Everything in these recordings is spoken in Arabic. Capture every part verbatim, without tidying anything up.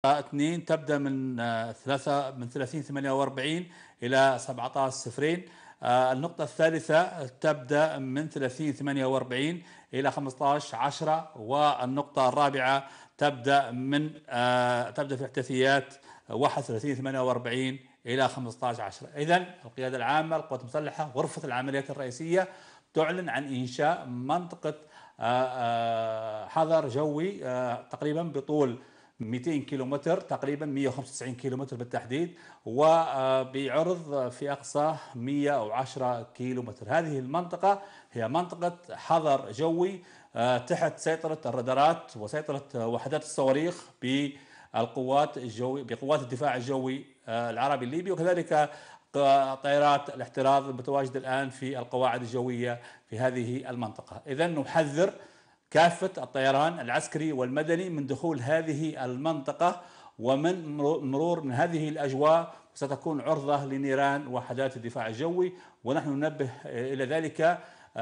اثنين تبدأ من آه، ثلاثة من ثلاثين ثمانية وأربعين إلى سبعة عشر صفرين. آه، النقطة الثالثة تبدأ من ثلاثين ثمانية وأربعين إلى خمسة عشر عشرة، والنقطة الرابعة تبدأ من آه، تبدأ في احداثيات واحد وثلاثين ثمانية وأربعين إلى خمسة عشر عشرة. إذن القيادة العامة للقوات المسلحة غرفة العمليات الرئيسية تعلن عن إنشاء منطقة آه، آه، حظر جوي آه، تقريبا بطول مئتين كيلومتر، تقريبا مئة وخمسة وتسعين كيلومتر بالتحديد، وبعرض في أقصاه مئة وعشرة كيلومتر. هذه المنطقة هي منطقة حظر جوي آه، تحت سيطرة الرادارات وسيطرة وحدات الصواريخ بالقوات الجوي بقوات الدفاع الجوي آه، العربي الليبي، وكذلك طائرات الاحتراز المتواجدة الآن في القواعد الجوية في هذه المنطقة. إذن نحذر كافة الطيران العسكري والمدني من دخول هذه المنطقة ومن مرور من هذه الأجواء، ستكون عرضة لنيران وحدات الدفاع الجوي، ونحن ننبه إلى ذلك.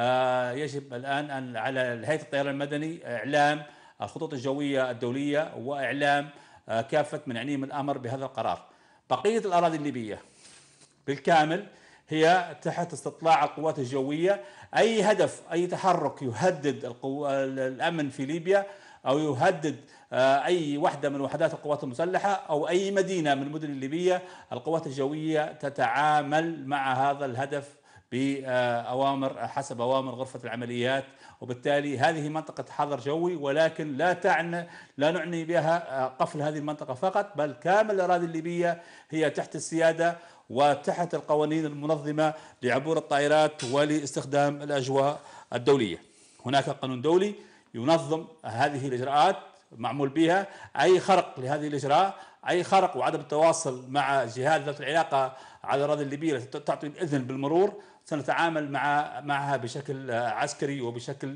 يجب الآن أن على هيئة الطيران المدني إعلام الخطوط الجوية الدولية وإعلام كافة من يعنيهم الأمر بهذا القرار. بقية الأراضي الليبية بالكامل هي تحت استطلاع القوات الجوية. أي هدف، أي تحرك يهدد الأمن في ليبيا أو يهدد أي وحدة من وحدات القوات المسلحة أو أي مدينة من المدن الليبية، القوات الجوية تتعامل مع هذا الهدف بأوامر حسب أوامر غرفة العمليات. وبالتالي هذه منطقة حظر جوي، ولكن لا تعني لا نعني بها قفل هذه المنطقة فقط، بل كامل الأراضي الليبية هي تحت السيادة وتحت القوانين المنظمة لعبور الطائرات ولاستخدام الأجواء الدولية. هناك قانون دولي ينظم هذه الإجراءات معمول بها. أي خرق لهذه الإجراء، أي خرق وعدم التواصل مع جهات ذات العلاقة على الأراضي الليبية التي تعطي الإذن بالمرور، سنتعامل مع معها بشكل عسكري وبشكل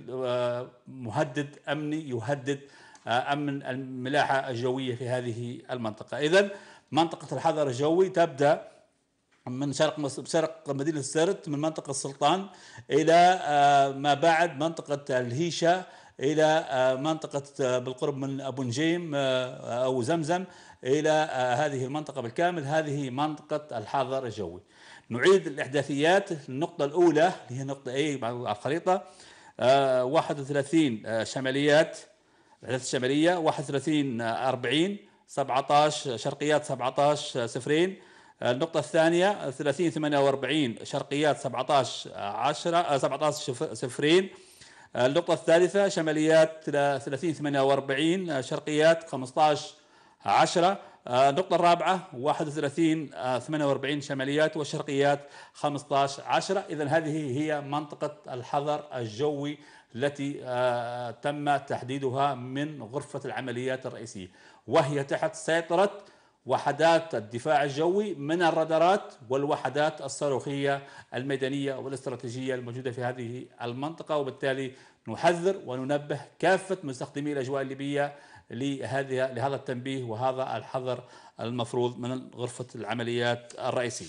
مهدد أمني يهدد أمن الملاحة الجوية في هذه المنطقة. إذن منطقة الحظر الجوي تبدأ من شرق شرق مدينة سرت، من منطقة السلطان إلى ما بعد منطقة الهيشة، إلى منطقة بالقرب من أبو نجيم أو زمزم، إلى هذه المنطقة بالكامل. هذه منطقة الحظر الجوي. نعيد الإحداثيات. النقطة الأولى اللي هي نقطة A على الخريطة، واحد وثلاثين شماليات، الإحداث الشمالية واحد وثلاثين أربعين، سبعة عشر شرقيات سبعة عشر صفرين. النقطة الثانية ثلاثين ثمانية وأربعين شرقيات سبعة عشر عشرة سبعة عشر صفرين. النقطة الثالثة شماليات ثلاثين ثمانية وأربعين شرقيات خمسة عشر عشرة. النقطة الرابعة واحد وثلاثين ثمانية وأربعين شماليات وشرقيات خمسة عشر عشرة. إذن هذه هي منطقة الحظر الجوي التي تم تحديدها من غرفة العمليات الرئيسية، وهي تحت سيطرة وحدات الدفاع الجوي من الرادارات والوحدات الصاروخية الميدانية والاستراتيجية الموجودة في هذه المنطقة. وبالتالي نحذر وننبه كافة مستخدمي الأجواء الليبية لهذه لهذا التنبيه وهذا الحظر المفروض من غرفة العمليات الرئيسية.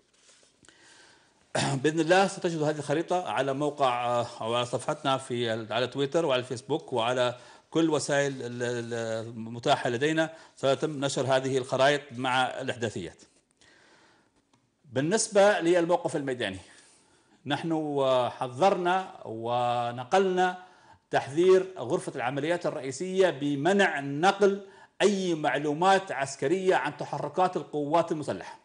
بإذن الله ستجد هذه الخريطة على موقع أو على صفحتنا في على تويتر وعلى الفيسبوك وعلى كل وسائل المتاحة لدينا. سيتم نشر هذه الخرائط مع الإحداثيات. بالنسبة للموقف الميداني، نحن حذرنا ونقلنا تحذير غرفة العمليات الرئيسية بمنع نقل أي معلومات عسكرية عن تحركات القوات المسلحة،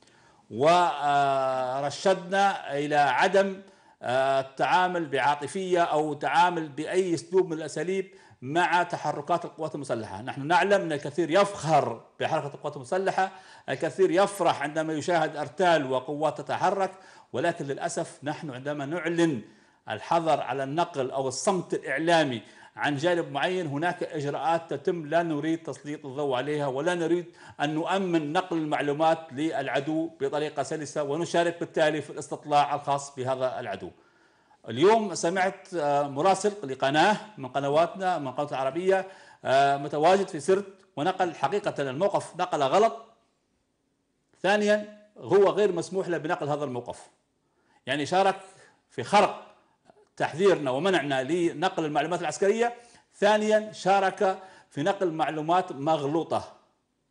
ورشدنا إلى عدم التعامل بعاطفية أو تعامل بأي أسلوب من الأساليب مع تحركات القوات المسلحة. نحن نعلم أن الكثير يفخر بحركة القوات المسلحة، الكثير يفرح عندما يشاهد أرتال وقوات تتحرك، ولكن للأسف نحن عندما نعلن الحظر على النقل أو الصمت الإعلامي عن جانب معين، هناك إجراءات تتم لا نريد تسليط الضوء عليها، ولا نريد أن نؤمن نقل المعلومات للعدو بطريقة سلسة ونشارك بالتالي في الاستطلاع الخاص بهذا العدو. اليوم سمعت مراسل لقناة من قنواتنا من القنوات العربية متواجد في سرت ونقل حقيقة الموقف نقل غلط. ثانيا هو غير مسموح له بنقل هذا الموقف، يعني شارك في خرق تحذيرنا ومنعنا لنقل المعلومات العسكرية. ثانيا شارك في نقل معلومات مغلوطة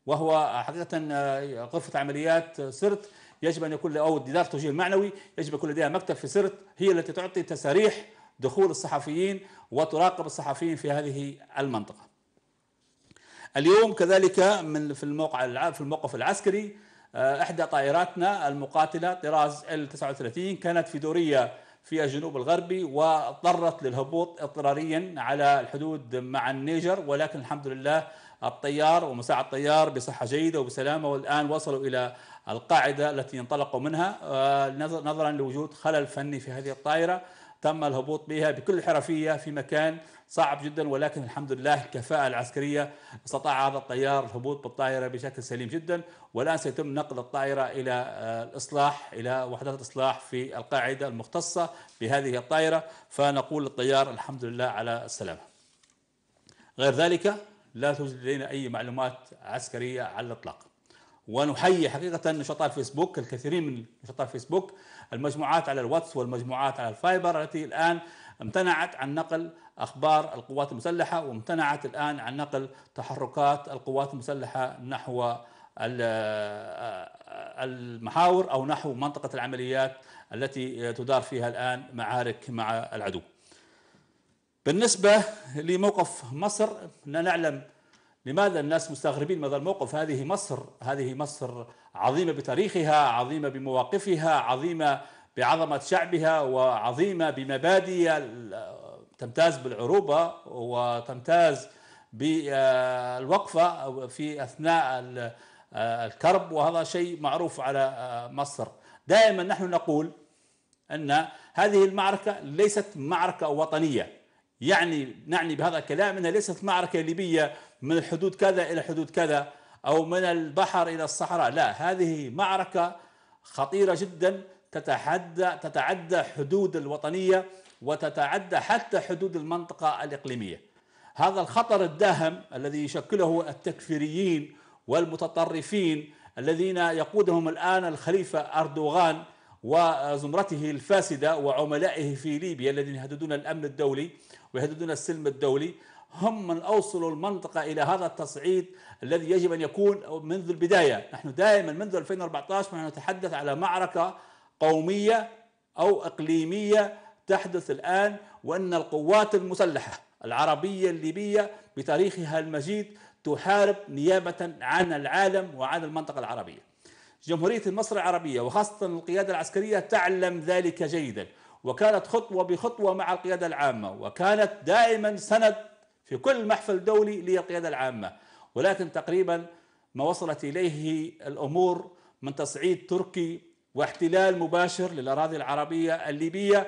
وهو حقيقة غرفة عمليات سرت يجب أن يكون أو إدارة التوجيه المعنوي يجب أن يكون لديها مكتب في سرت هي التي تعطي تساريح دخول الصحفيين وتراقب الصحفيين في هذه المنطقة. اليوم كذلك من في الموقع في الموقف العسكري إحدى طائراتنا المقاتلة طراز إل تسعة وثلاثين كانت في دورية في الجنوب الغربي واضطرت للهبوط اضطراريا على الحدود مع النيجر، ولكن الحمد لله الطيار ومساعد الطيار بصحة جيدة وبسلامة، والآن وصلوا إلى القاعدة التي انطلقوا منها نظرا لوجود خلل فني في هذه الطائرة. تم الهبوط بها بكل حرفية في مكان صعب جدا، ولكن الحمد لله الكفاءة العسكرية استطاع هذا الطيار الهبوط بالطائرة بشكل سليم جدا، والآن سيتم نقل الطائرة إلى الإصلاح إلى وحدات الإصلاح في القاعدة المختصة بهذه الطائرة، فنقول للطيار الحمد لله على السلامة. غير ذلك لا توجد لدينا أي معلومات عسكرية على الإطلاق. ونحيي حقيقة نشطاء الفيسبوك، الكثيرين من نشطاء الفيسبوك، المجموعات على الواتس والمجموعات على الفايبر التي الآن امتنعت عن نقل أخبار القوات المسلحة، وامتنعت الآن عن نقل تحركات القوات المسلحة نحو المحاور أو نحو منطقة العمليات التي تدار فيها الآن معارك مع العدو. بالنسبة لموقف مصر، لا نعلم لماذا الناس مستغربين من هذا الموقف. هذه مصر هذه مصر عظيمة بتاريخها، عظيمة بمواقفها، عظيمة بعظمة شعبها، وعظيمة بمبادئ تمتاز بالعروبة وتمتاز بالوقفة في أثناء الكرب، وهذا شيء معروف على مصر. دائما نحن نقول أن هذه المعركة ليست معركة وطنية، يعني نعني بهذا الكلام أنها ليست معركة ليبية من الحدود كذا إلى حدود كذا أو من البحر إلى الصحراء، لا، هذه معركة خطيرة جدا تتحدى تتعدى حدود الوطنية وتتعدى حتى حدود المنطقة الإقليمية. هذا الخطر الداهم الذي يشكله التكفيريين والمتطرفين الذين يقودهم الآن الخليفة أردوغان وزمرته الفاسدة وعملائه في ليبيا الذين يهددون الأمن الدولي ويهددون السلم الدولي، هم من أوصلوا المنطقة إلى هذا التصعيد الذي يجب أن يكون منذ البداية. نحن دائما منذ ألفين وأربعة عشر نحن نتحدث على معركة قومية أو إقليمية تحدث الآن، وأن القوات المسلحة العربية الليبية بتاريخها المجيد تحارب نيابة عن العالم وعن المنطقة العربية. جمهورية مصر العربية وخاصة القيادة العسكرية تعلم ذلك جيدا، وكانت خطوة بخطوة مع القيادة العامة، وكانت دائما سند في كل محفل دولي للقيادة العامة، ولكن تقريبا ما وصلت إليه الأمور من تصعيد تركي واحتلال مباشر للأراضي العربية الليبية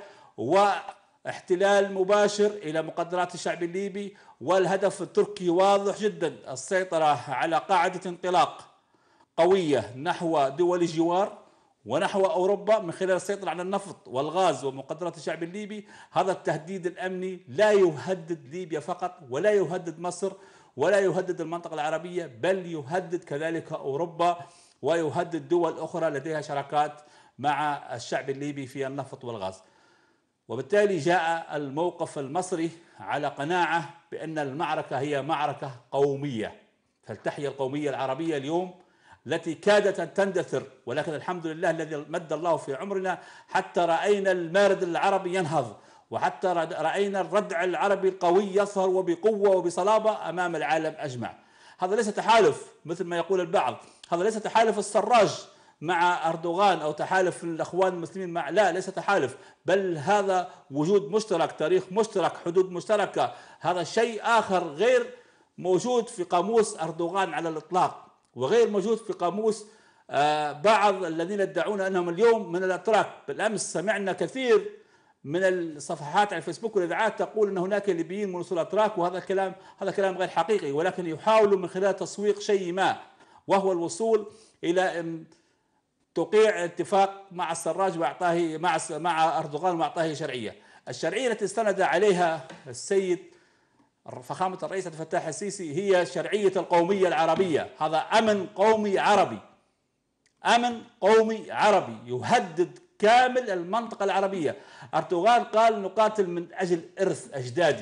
واحتلال مباشر إلى مقدرات الشعب الليبي، والهدف التركي واضح جدا، السيطرة على قاعدة انطلاق قوية نحو دول الجوار ونحو أوروبا من خلال السيطرة على النفط والغاز ومقدرات الشعب الليبي. هذا التهديد الأمني لا يهدد ليبيا فقط، ولا يهدد مصر، ولا يهدد المنطقة العربية، بل يهدد كذلك أوروبا ويهدد دول أخرى لديها شراكات مع الشعب الليبي في النفط والغاز. وبالتالي جاء الموقف المصري على قناعة بأن المعركة هي معركة قومية، فلتحيا القومية العربية اليوم التي كادت أن تندثر، ولكن الحمد لله الذي مد الله في عمرنا حتى رأينا المارد العربي ينهض، وحتى رأينا الردع العربي القوي يظهر وبقوة وبصلابة أمام العالم أجمع. هذا ليس تحالف مثل ما يقول البعض، هذا ليس تحالف السراج مع أردوغان أو تحالف الأخوان المسلمين مع، لا، ليس تحالف، بل هذا وجود مشترك، تاريخ مشترك، حدود مشتركة. هذا شيء آخر غير موجود في قاموس أردوغان على الإطلاق، وغير موجود في قاموس بعض الذين يدعون أنهم اليوم من الأتراك. بالأمس سمعنا كثير من الصفحات على الفيسبوك والإذاعات تقول أن هناك ليبيين من أصول أتراك، وهذا الكلام هذا كلام غير حقيقي، ولكن يحاولوا من خلال تسويق شيء ما، وهو الوصول إلى توقيع اتفاق مع السراج واعطاه مع مع اردوغان واعطاه شرعيه. الشرعيه التي استند عليها السيد فخامه الرئيس عبد الفتاح السيسي هي شرعيه القوميه العربيه. هذا امن قومي عربي، امن قومي عربي يهدد كامل المنطقه العربيه. اردوغان قال نقاتل من اجل ارث اجدادي،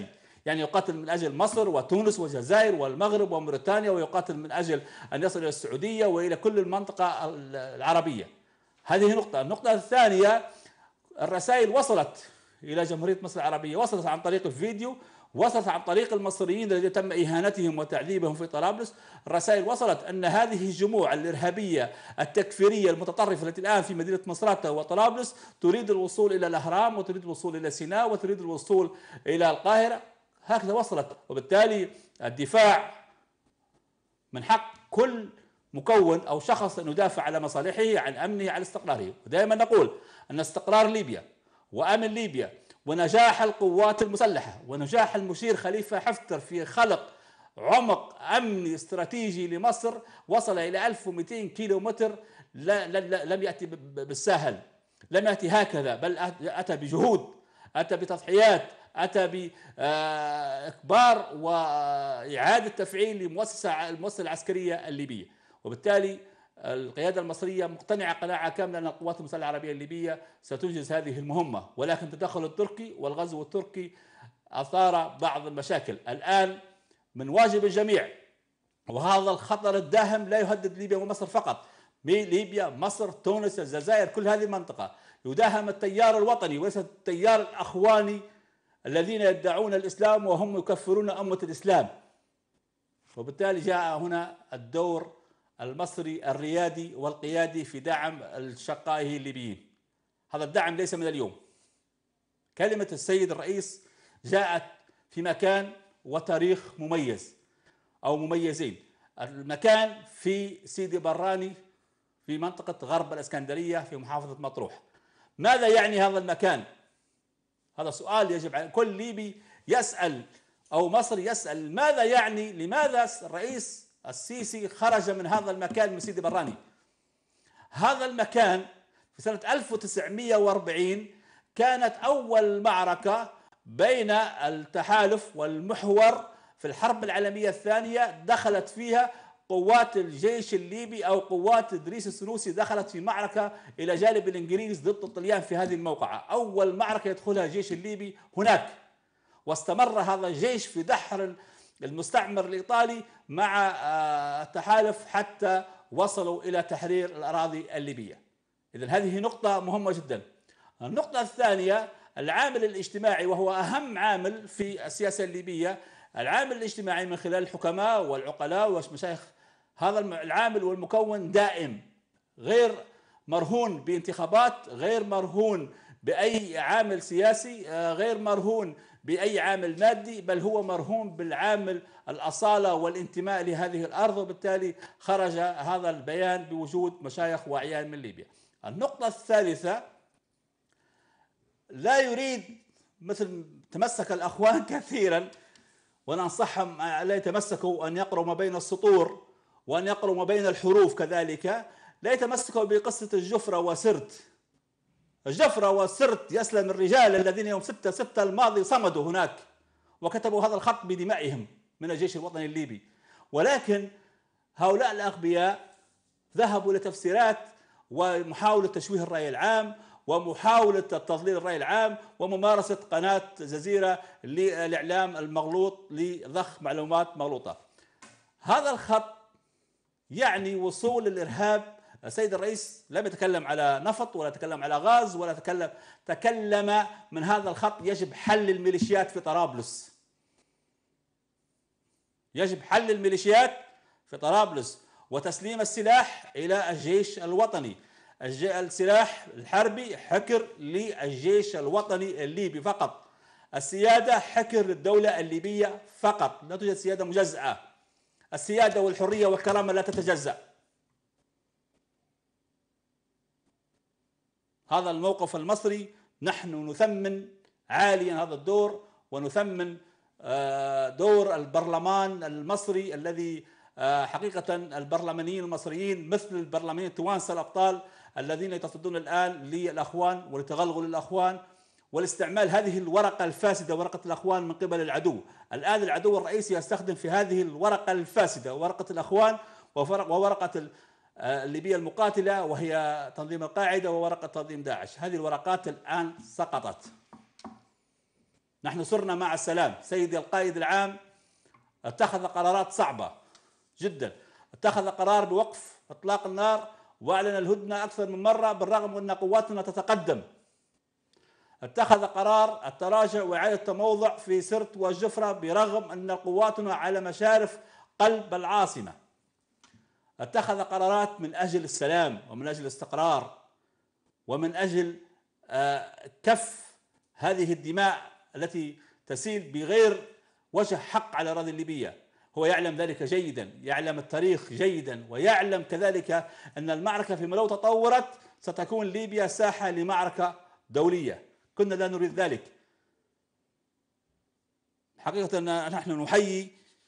يعني يقاتل من أجل مصر وتونس والجزائر والمغرب وموريتانيا، ويقاتل من أجل أن يصل إلى السعودية وإلى كل المنطقة العربية. هذه نقطة. النقطة الثانية، الرسائل وصلت إلى جمهورية مصر العربية، وصلت عن طريق الفيديو، وصلت عن طريق المصريين الذين تم إهانتهم وتعذيبهم في طرابلس. الرسائل وصلت أن هذه الجموع الإرهابية التكفيرية المتطرفة التي الآن في مدينة مصراتة وطرابلس تريد الوصول إلى الأهرام، وتريد الوصول إلى سيناء، وتريد الوصول إلى القاهرة. هكذا وصلت. وبالتالي الدفاع من حق كل مكون أو شخص أن يدافع على مصالحه، عن أمنه، عن استقراره. ودائما نقول أن استقرار ليبيا وأمن ليبيا ونجاح القوات المسلحة ونجاح المشير خليفة حفتر في خلق عمق أمني استراتيجي لمصر وصل إلى ألف ومئتين كيلو متر، لم يأتي بالساهل، لم يأتي هكذا، بل أتى بجهود، أتى بتضحيات، أتى بإكبار وإعادة تفعيل لمؤسسة المؤسسة العسكرية الليبية. وبالتالي القيادة المصرية مقتنعة قناعة كاملة أن القوات المسلحة العربية الليبية ستنجز هذه المهمة، ولكن التدخل التركي والغزو التركي أثار بعض المشاكل. الآن من واجب الجميع، وهذا الخطر الداهم لا يهدد ليبيا ومصر فقط، ليبيا، مصر، تونس، الجزائر، كل هذه المنطقة يداهم التيار الوطني وليس التيار الأخواني الذين يدعون الإسلام وهم يكفرون أمة الإسلام. وبالتالي جاء هنا الدور المصري الريادي والقيادي في دعم الشقائه الليبيين. هذا الدعم ليس من اليوم. كلمة السيد الرئيس جاءت في مكان وتاريخ مميز أو مميزين. المكان في سيدي براني في منطقة غرب الإسكندرية في محافظة مطروح. ماذا يعني هذا المكان؟ هذا سؤال يجب على كل ليبي يسأل، أو مصري يسأل، ماذا يعني، لماذا الرئيس السيسي خرج من هذا المكان من سيدي براني؟ هذا المكان في سنة ألف وتسعمئة وأربعين كانت أول معركة بين التحالف والمحور في الحرب العالمية الثانية، دخلت فيها قوات الجيش الليبي أو قوات إدريس السنوسي، دخلت في معركة إلى جانب الإنجليز ضد الطليان في هذه الموقعة. أول معركة يدخلها الجيش الليبي هناك، واستمر هذا الجيش في دحر المستعمر الإيطالي مع التحالف حتى وصلوا إلى تحرير الأراضي الليبية. إذن هذه نقطة مهمة جدا. النقطة الثانية، العامل الاجتماعي، وهو أهم عامل في السياسة الليبية، العامل الاجتماعي من خلال الحكماء والعقلاء والمشايخ. هذا العامل والمكون دائم، غير مرهون بانتخابات، غير مرهون بأي عامل سياسي، غير مرهون بأي عامل مادي، بل هو مرهون بالعامل الأصالة والانتماء لهذه الأرض. وبالتالي خرج هذا البيان بوجود مشايخ واعيان من ليبيا. النقطة الثالثة، لا يريد مثل تمسك الأخوان كثيرا، وننصحهم لا يتمسكوا أن يقروا ما بين السطور وأن يقروا ما بين الحروف، كذلك لا يتمسكوا بقصة الجفرة وسرت. الجفرة وسرت يسلم الرجال الذين يوم ستة ستة الماضي صمدوا هناك وكتبوا هذا الخط بدمائهم من الجيش الوطني الليبي، ولكن هؤلاء الأغبياء ذهبوا لتفسيرات ومحاولة تشويه الرأي العام ومحاولة تضليل الرأي العام وممارسة قناة جزيرة للإعلام المغلوط لضخ معلومات مغلوطة. هذا الخط يعني وصول الإرهاب. السيد الرئيس لم يتكلم على نفط ولا تكلم على غاز ولا تكلم تكلم من هذا الخط يجب حل الميليشيات في طرابلس. يجب حل الميليشيات في طرابلس وتسليم السلاح إلى الجيش الوطني. السلاح الحربي حكر للجيش الوطني الليبي فقط. السيادة حكر للدولة الليبية فقط، لا توجد سيادة مجزأة. السيادة والحرية والكرامة لا تتجزأ. هذا الموقف المصري، نحن نثمن عاليا هذا الدور، ونثمن دور البرلمان المصري الذي حقيقة البرلمانيين المصريين مثل البرلمانيين التوانسة الأبطال الذين يتصدون الآن للأخوان ولتغلغل الأخوان والاستعمال هذه الورقة الفاسدة، ورقة الأخوان، من قبل العدو. الآن العدو الرئيسي يستخدم في هذه الورقة الفاسدة ورقة الأخوان وورقة الليبية المقاتلة وهي تنظيم القاعدة وورقة تنظيم داعش. هذه الورقات الآن سقطت. نحن صرنا مع السلام. سيدي القائد العام اتخذ قرارات صعبة جدا، اتخذ قرار بوقف إطلاق النار وأعلن الهدنة أكثر من مرة بالرغم أن قواتنا تتقدم. اتخذ قرار التراجع وإعادة التموضع في سرت والجفرة برغم أن قواتنا على مشارف قلب العاصمة. اتخذ قرارات من أجل السلام ومن أجل الاستقرار ومن أجل كف هذه الدماء التي تسيل بغير وجه حق على الأراضي الليبية. هو يعلم ذلك جيدا، يعلم التاريخ جيدا، ويعلم كذلك أن المعركة فيما لو تطورت ستكون ليبيا ساحة لمعركة دولية. كنا لا نريد ذلك. حقيقة نحن نحيي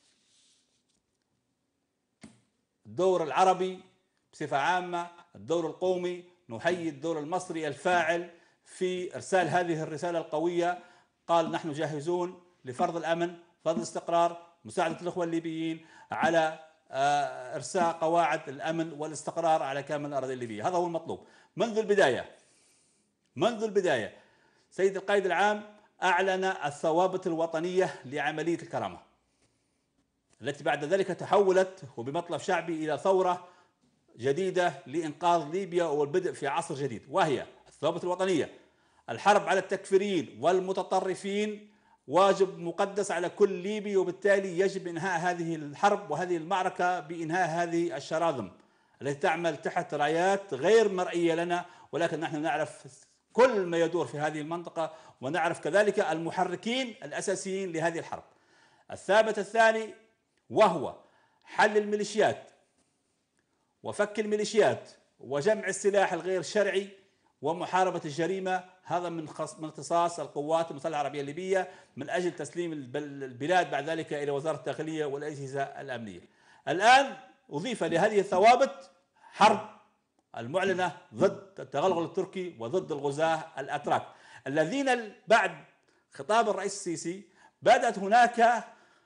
الدور العربي بصفة عامة، الدور القومي، نحيي الدور المصري الفاعل في إرسال هذه الرسالة القوية. قال نحن جاهزون لفرض الأمن، فرض الاستقرار، مساعدة الأخوة الليبيين على إرساء قواعد الأمن والاستقرار على كامل الأراضي الليبية. هذا هو المطلوب منذ البداية. منذ البداية سيد القائد العام أعلن الثوابت الوطنية لعملية الكرامة التي بعد ذلك تحولت وبمطلب شعبي إلى ثورة جديدة لإنقاذ ليبيا والبدء في عصر جديد، وهي الثوابت الوطنية. الحرب على التكفيريين والمتطرفين واجب مقدس على كل ليبي، وبالتالي يجب إنهاء هذه الحرب وهذه المعركة بإنهاء هذه الشراذم التي تعمل تحت رايات غير مرئية لنا، ولكن نحن نعرف كل ما يدور في هذه المنطقة ونعرف كذلك المحركين الأساسيين لهذه الحرب. الثابت الثاني وهو حل الميليشيات وفك الميليشيات وجمع السلاح الغير شرعي ومحاربة الجريمة. هذا من من اختصاص القوات المسلحة العربية الليبية من أجل تسليم البلاد بعد ذلك إلى وزارة الداخلية والأجهزة الأمنية. الآن أضيف لهذه الثوابت حرب المعلنة ضد التغلغل التركي وضد الغزاة الأتراك الذين بعد خطاب الرئيس السيسي بدأت هناك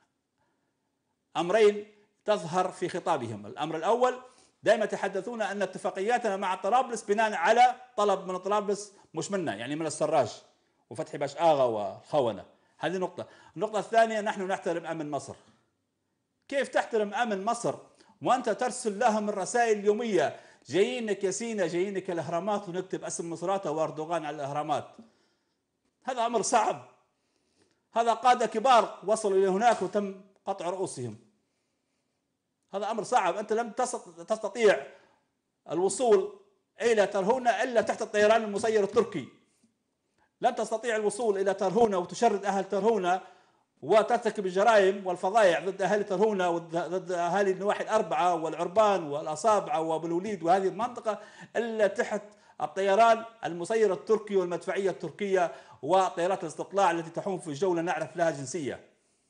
أمرين تظهر في خطابهم. الأمر الأول دائما يتحدثون أن اتفاقياتنا مع طرابلس بناء على طلب من طرابلس مش منا، يعني من السراج وفتحي باش آغا وخونة. هذه نقطة. النقطة الثانية نحن نحترم أمن مصر. كيف تحترم أمن مصر وأنت ترسل لهم الرسائل اليومية جايينك يا سينا جايينك الأهرامات ونكتب اسم مصراتة وأردوغان على الأهرامات؟ هذا أمر صعب. هذا قادة كبار وصلوا إلى هناك وتم قطع رؤوسهم. هذا أمر صعب. أنت لم تستطيع الوصول إلى ترهونة إلا تحت الطيران المسير التركي. لن تستطيع الوصول إلى ترهونة وتشرد أهل ترهونة وترتكب الجرائم والفظائع ضد أهل ترهونة وضد أهالي النواحي الأربعة والعربان والأصابعة وأبو الوليد وهذه المنطقة إلا تحت الطيران المسير التركي والمدفعية التركية وطيارات الاستطلاع التي تحوم في الجولة نعرف لها جنسية.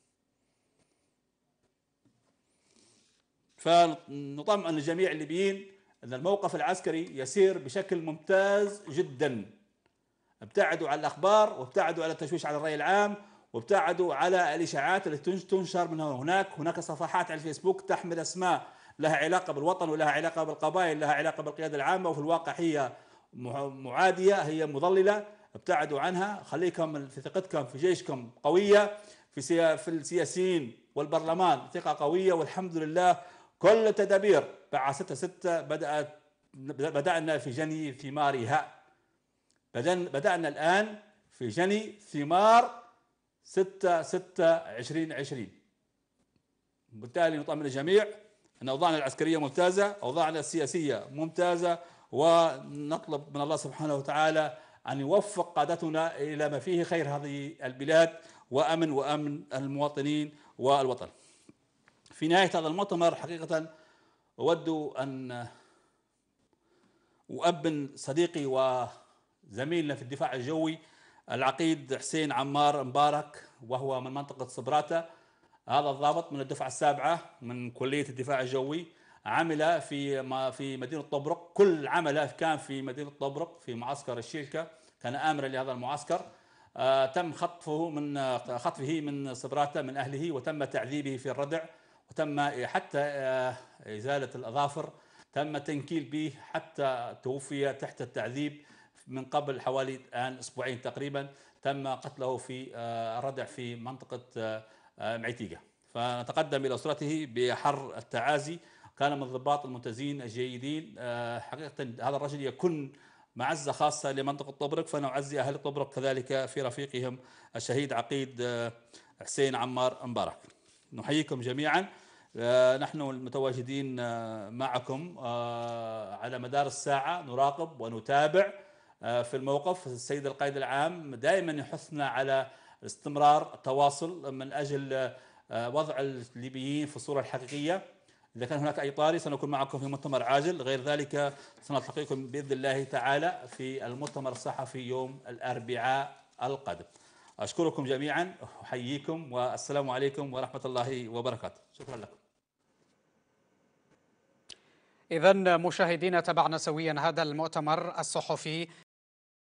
فنطمئن الجميع الليبيين أن الموقف العسكري يسير بشكل ممتاز جدا. ابتعدوا عن الأخبار وابتعدوا على التشويش على الرأي العام وابتعدوا على الإشاعات التي تنشر من هناك. هناك صفحات على الفيسبوك تحمل أسماء لها علاقة بالوطن ولها علاقة بالقبائل لها علاقة بالقيادة العامة وفي الواقع هي معادية، هي مضللة. ابتعدوا عنها. خليكم في ثقتكم في جيشكم قوية، في في السياسيين والبرلمان ثقة قوية، والحمد لله كل التدابير بعد ستة ستة بدأت بدأنا في جني ثمارها. بدأنا الآن في جني ثمار ستة ستة عشرين عشرين. بالتالي نطمئن الجميع أن أوضاعنا العسكرية ممتازة، أوضاعنا السياسية ممتازة، ونطلب من الله سبحانه وتعالى أن يوفق قادتنا إلى ما فيه خير هذه البلاد وأمن وأمن المواطنين والوطن. في نهاية هذا المؤتمر حقيقة أود أن أؤبن صديقي وزميلنا في الدفاع الجوي العقيد حسين عمار مبارك، وهو من منطقة صبراتة. هذا الضابط من الدفعة السابعة من كلية الدفاع الجوي، عمل في في مدينة طبرق. كل عمله كان في مدينة طبرق في معسكر الشيلكة، كان آمرا لهذا المعسكر. آه تم خطفه من خطفه من صبراتة من أهله، وتم تعذيبه في الردع، وتم حتى آه إزالة الأظافر، تم تنكيل به حتى توفي تحت التعذيب من قبل حوالي الآن أسبوعين تقريبا تم قتله في ردع في منطقة معيتيقة. فنتقدم إلى أسرته بحر التعازي. كان من الضباط الممتازين الجيدين حقيقة. هذا الرجل يكون معزة خاصة لمنطقة طبرق، فنعزي أهل طبرق كذلك في رفيقهم الشهيد عقيد حسين عمار مبارك. نحييكم جميعا. نحن المتواجدين معكم على مدار الساعة، نراقب ونتابع في الموقف. السيد القائد العام دائما يحثنا على استمرار التواصل من أجل وضع الليبيين في الصورة الحقيقية. إذا كان هناك أي طارئ سنكون معكم في مؤتمر عاجل، غير ذلك سنلتقيكم بإذن الله تعالى في المؤتمر الصحفي يوم الأربعاء القادم. أشكركم جميعا، أحييكم، والسلام عليكم ورحمة الله وبركاته. شكرا لكم. إذن مشاهدينا، تابعنا سويا هذا المؤتمر الصحفي